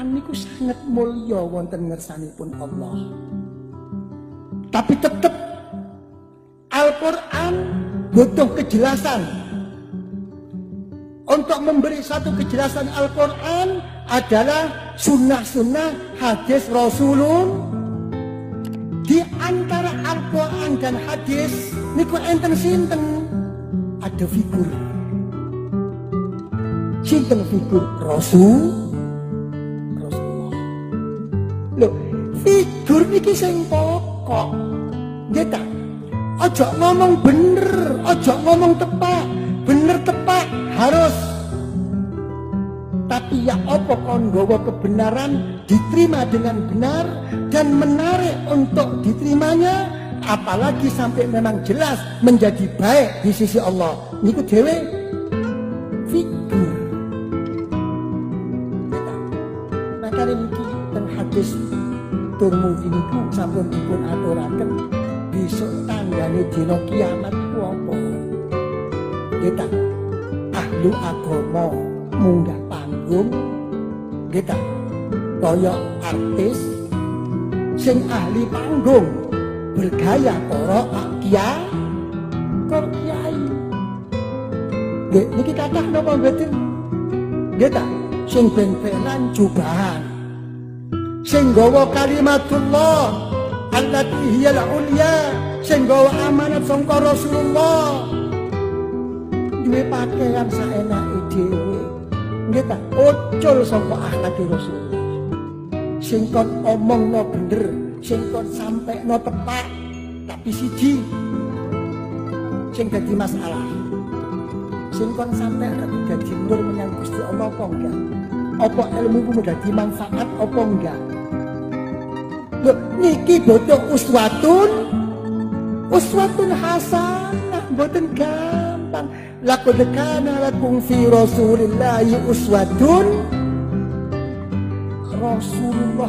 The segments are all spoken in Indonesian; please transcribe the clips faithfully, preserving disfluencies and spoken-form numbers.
Al-Qur'an niku sangat mulya wonten ngersanipun Allah. Tapi tetap Al-Qur'an butuh kejelasan. Untuk memberi satu kejelasan Al-Qur'an adalah sunnah-sunnah hadis Rasulun. Di antara Al-Qur'an dan hadis niku enten sinten ada figur. Sinten figur Rasul Rasulullah. Loh, figur niki sing pokok. Nggih ta? Aja ngomong bener, aja ngomong tepak. Bener tepak harus. Tapi ya apa kon nggawa kebenaran diterima dengan benar dan menarik untuk diterimanya, apalagi sampai memang jelas menjadi baik di sisi Allah. Niku dhewe figur. Makanya niki teng hadis Tirmidzi niku sampun dipun aturaken besok tanggane dina kiamat ku apa? Kita ahlu agama munggah panggung, kita kaya artis sing ahli panggung bergaya para kiai, kok kiai. Nggih niki kathah napa mboten? Nggih ta, sing ben-benan jubahan, sing gawa kalimatullah allati hiyal ulya, sing gawa amanat sangka Rasulullah, duwe pakaian saenake dhewe. Nggih ta, ucul sangka akhlak Rasulullah. Sing kon omongno bener, sing kon sampekno tepat, tapi siji sing dadi masalah. Sing kon sampekno dadi nur menyang Gusti Allah apa enggak? Apa ilmu ku dadi manfaat apa enggak? Loh, niki butuh uswatun uswatun hasanah, mboten gampang. Laqad kana lakum fi Rasulillahi uswatun Rasulullah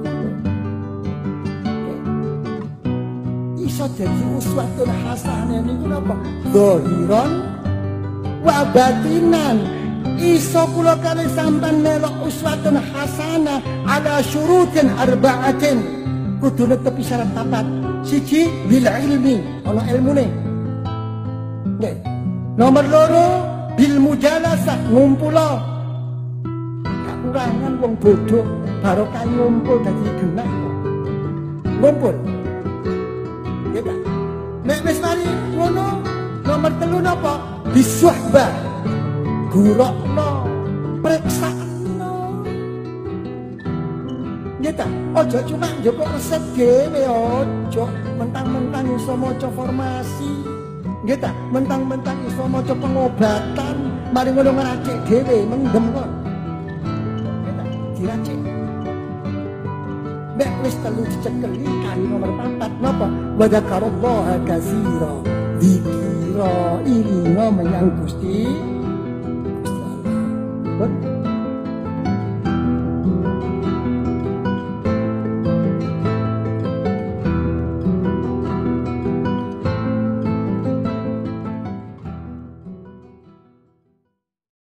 iso dadi uswatun hasanah niku napa? Zahiran wa batinan. Iso kula kali sampean melok uswatun hasanah ala syurutin arba'atin. Kudu netepi syarat papat. Siji bil ilmi, ana ilmune. Nggih. Nomor loro bil mujalasah, ngumpula. Kakurangan wong bodoh barokah ngumpul dadi genah. Ngumpul. Nggih ta? Nek wis mari ngono, nomor telu napa? Bisuhbah. Gurokno, preksakno. Nggih ta? Aja cuma njoko resep dhewe, aja mentang-mentang iso maca formasi. Nggih ta? Mentang-mentang iso maca pengobatan, mari ngono ngracik dhewe mendem kok. Nggih ta? Diracik. Nek wis telu dicekeli kali nomor papat napa? Wa dzakarallaha katsira. Dzikra ilinga menyang Gusti. Gusti Allah.